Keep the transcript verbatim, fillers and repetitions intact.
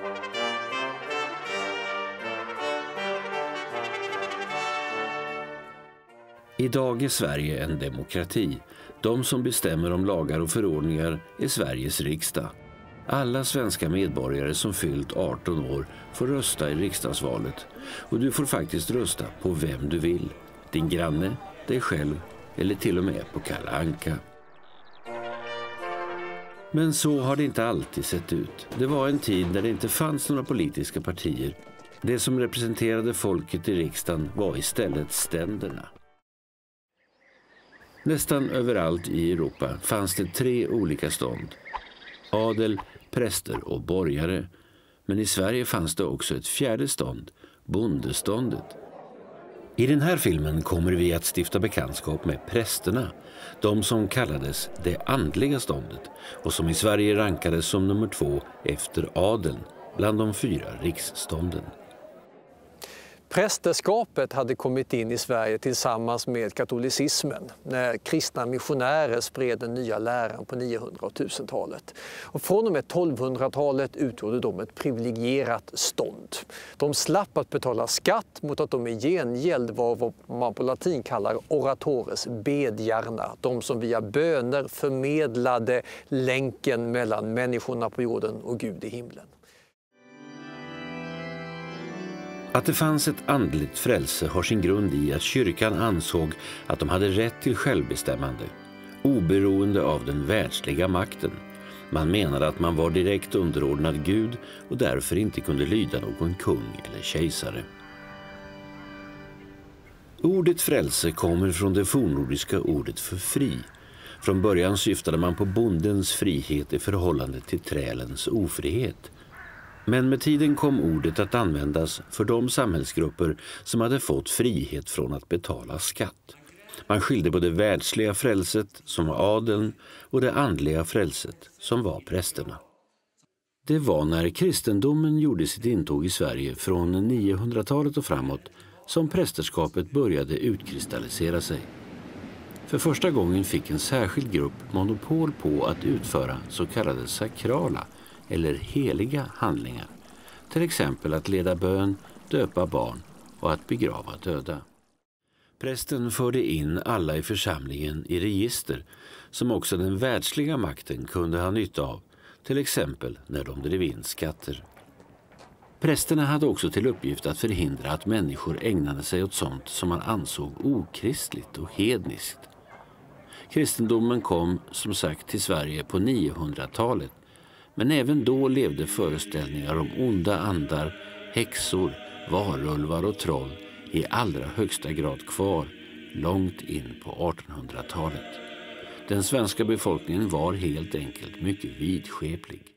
Idag är Sverige en demokrati. De som bestämmer om lagar och förordningar är Sveriges riksdag. Alla svenska medborgare som fyllt arton år får rösta i riksdagsvalet. Och du får faktiskt rösta på vem du vill. Din granne, dig själv eller till och med på Kalle Anka. Men så har det inte alltid sett ut. Det var en tid när det inte fanns några politiska partier. Det som representerade folket i riksdagen var istället ständerna. Nästan överallt i Europa fanns det tre olika stånd. Adel, präster och borgare. Men i Sverige fanns det också ett fjärde stånd, bondeståndet. I den här filmen kommer vi att stifta bekantskap med prästerna. De som kallades det andliga ståndet och som i Sverige rankades som nummer två efter adeln bland de fyra riksstånden. Prästerskapet hade kommit in i Sverige tillsammans med katolicismen när kristna missionärer spred den nya läran på niohundra- och tusentalet. Och från och med tolvhundratalet utgjorde de ett privilegierat stånd. De slapp att betala skatt mot att de i gengäld var vad man på latin kallar oratores, bedjarna. De som via böner förmedlade länken mellan människorna på jorden och Gud i himlen. Att det fanns ett andligt frälse har sin grund i att kyrkan ansåg att de hade rätt till självbestämmande, oberoende av den världsliga makten. Man menade att man var direkt underordnad Gud och därför inte kunde lyda någon kung eller kejsare. Ordet frälse kommer från det fornnordiska ordet för fri. Från början syftade man på bondens frihet i förhållande till trälens ofrihet. Men med tiden kom ordet att användas för de samhällsgrupper som hade fått frihet från att betala skatt. Man skilde på det världsliga frälset som var adeln och det andliga frälset som var prästerna. Det var när kristendomen gjorde sitt intåg i Sverige från niohundratalet och framåt som prästerskapet började utkristallisera sig. För första gången fick en särskild grupp monopol på att utföra så kallade sakrala eller heliga handlingar. Till exempel att leda bön, döpa barn och att begrava döda. Prästen förde in alla i församlingen i register som också den världsliga makten kunde ha nytta av, till exempel när de drev in skatter. Prästerna hade också till uppgift att förhindra att människor ägnade sig åt sånt som man ansåg okristligt och hedniskt. Kristendomen kom som sagt till Sverige på niohundratalet. Men även då levde föreställningar om onda andar, häxor, varulvar och troll i allra högsta grad kvar, långt in på artonhundratalet. Den svenska befolkningen var helt enkelt mycket vidskeplig.